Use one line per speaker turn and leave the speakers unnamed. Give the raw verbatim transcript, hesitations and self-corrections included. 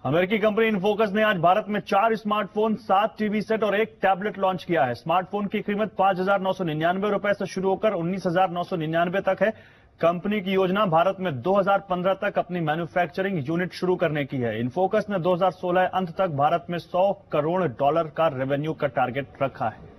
अमेरिकी कंपनी इन्फोकस ने आज भारत में चार स्मार्टफोन, सात टीवी सेट और एक टैबलेट लॉन्च किया है। स्मार्टफोन की कीमत पांच हजार नौ सौ निन्यानवे रुपए से शुरू होकर उन्नीस हजार नौ सौ निन्यानवे तक है। कंपनी की योजना भारत में दो हजार पंद्रह तक अपनी मैन्युफैक्चरिंग यूनिट शुरू करने की है। इन्फोकस ने दो हजार सोलह अंत तक भारत में सौ करोड़ डॉलर का रेवेन्यू का टारगेट रखा है।